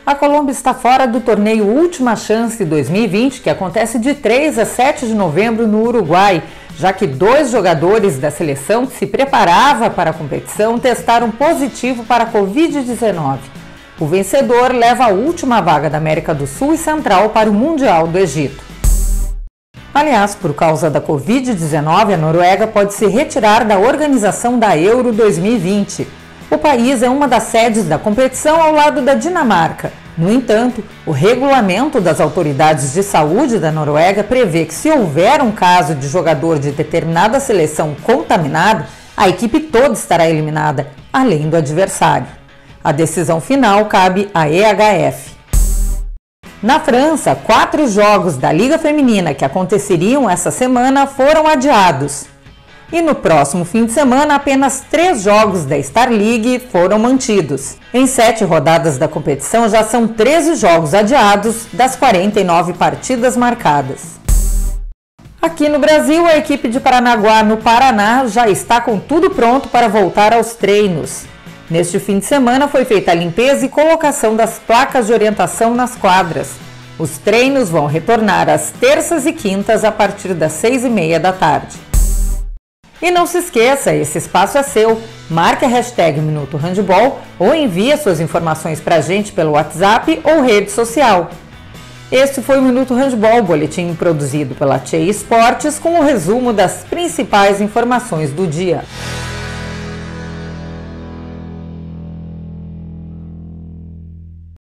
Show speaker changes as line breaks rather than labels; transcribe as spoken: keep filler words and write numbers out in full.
A Colômbia está fora do torneio Última Chance dois mil e vinte, que acontece de três a sete de novembro no Uruguai, já que dois jogadores da seleção que se preparava para a competição testaram positivo para a covid dezenove. O vencedor leva a última vaga da América do Sul e Central para o Mundial do Egito. Aliás, por causa da covid dezenove, a Noruega pode se retirar da organização da Euro dois mil e vinte. O país é uma das sedes da competição ao lado da Dinamarca. No entanto, o regulamento das autoridades de saúde da Noruega prevê que, se houver um caso de jogador de determinada seleção contaminado, a equipe toda estará eliminada, além do adversário. A decisão final cabe à E H F. Na França, quatro jogos da Liga Feminina que aconteceriam essa semana foram adiados. E no próximo fim de semana, apenas três jogos da Star League foram mantidos. Em sete rodadas da competição, já são treze jogos adiados das quarenta e nove partidas marcadas. Aqui no Brasil, a equipe de Paranaguá, no Paraná, já está com tudo pronto para voltar aos treinos. Neste fim de semana foi feita a limpeza e colocação das placas de orientação nas quadras. Os treinos vão retornar às terças e quintas a partir das seis e meia da tarde. E não se esqueça, esse espaço é seu. Marque a hashtag Minuto Handball ou envie suas informações para a gente pelo WhatsApp ou rede social. Este foi o Minuto Handball, boletim produzido pela T E I Esportes com o resumo das principais informações do dia.